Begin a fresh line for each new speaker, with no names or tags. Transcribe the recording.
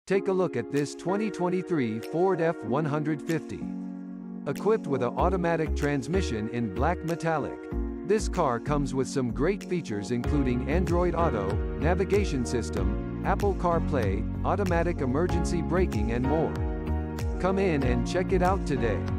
Take a look at this 2023 Ford F-150. Equipped with an automatic transmission in black metallic. This car comes with some great features including Android Auto, navigation system, Apple CarPlay, automatic emergency braking and more. Come in and check it out today.